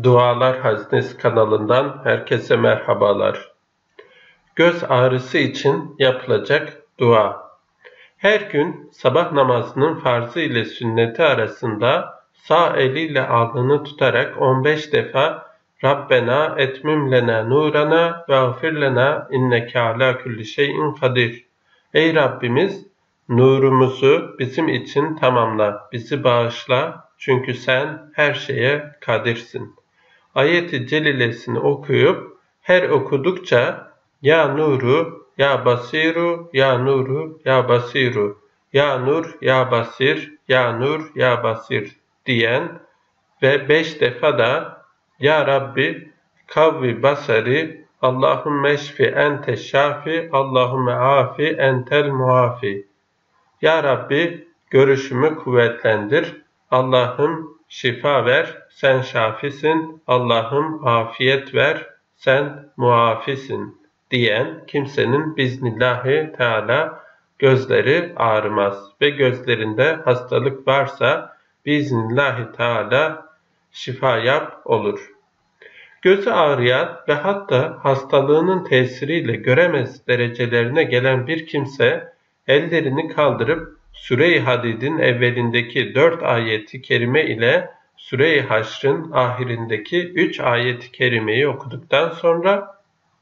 Dualar Haznesi kanalından herkese merhabalar. Göz ağrısı için yapılacak dua. Her gün sabah namazının farzı ile sünneti arasında sağ eliyle alnını tutarak 15 defa Rabbena etmim lena nurana ve gfir lena inneke ala kulli şeyin kadir. Ey Rabbimiz, nurumuzu bizim için tamamla, bizi bağışla çünkü sen her şeye kadirsin. Ayet-i celilesini okuyup her okudukça ya nuru, ya basiru, ya nuru, ya basiru, ya nur, ya basir, ya nur, ya basir diyen ve 5 defa da ya Rabbi kavvi basari, Allahümme eşfi ente şafi, Allahümme afi entel muafi. Ya Rabbi görüşümü kuvvetlendir, Allah'ım şifa ver, sen şafisin, Allah'ım afiyet ver, sen muafisin diyen kimsenin biiznillahü teala gözleri ağrımaz ve gözlerinde hastalık varsa biiznillahü teala şifa yap olur. Gözü ağrıyan ve hatta hastalığının tesiriyle göremez derecelerine gelen bir kimse ellerini kaldırıp Süre-i Hadid'in evvelindeki 4 ayeti kerime ile Süre-i Haşr'ın ahirindeki 3 ayeti kerimeyi okuduktan sonra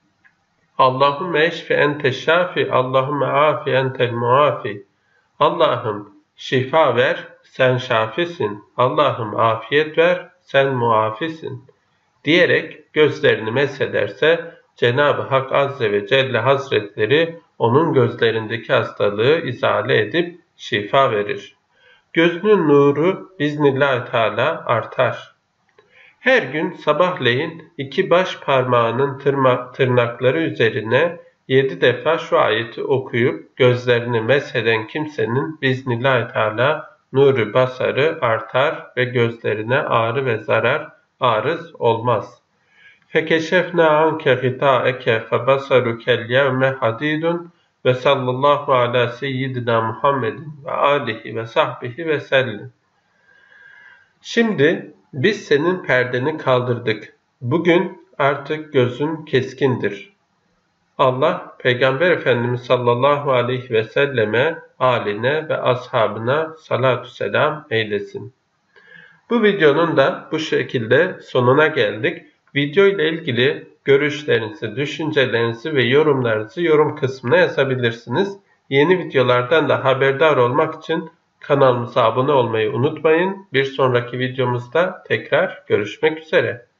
Allahümme eşfi ente şafi, Allahümme afi entel muafi. Allah'ım şifa ver, sen şafisin. Allah'ım afiyet ver, sen muafisin diyerek gözlerini meshederse Cenab-ı Hak Azze ve Celle Hazretleri onun gözlerindeki hastalığı izale edip şifa verir. Gözünün nuru biiznillahü teala artar. Her gün sabahleyin 2 baş parmağının tırnakları üzerine 7 defa şu ayeti okuyup gözlerini mesheden kimsenin biiznillahü teala nuru basarı artar ve gözlerine ağrı ve zarar arız olmaz. Fekeşefna anke gitaeke febasarukel yevme hadidun ve sallallahu ala seyyidina Muhammedin ve alihi ve sahbihi ve sellem. Şimdi biz senin perdeni kaldırdık. Bugün artık gözün keskindir. Allah Peygamber Efendimiz sallallahu aleyhi ve selleme, aline ve ashabına salatü selam eylesin. Bu videonun da bu şekilde sonuna geldik. Video ile ilgili görüşlerinizi, düşüncelerinizi ve yorumlarınızı yorum kısmına yazabilirsiniz. Yeni videolardan da haberdar olmak için kanalımıza abone olmayı unutmayın. Bir sonraki videomuzda tekrar görüşmek üzere.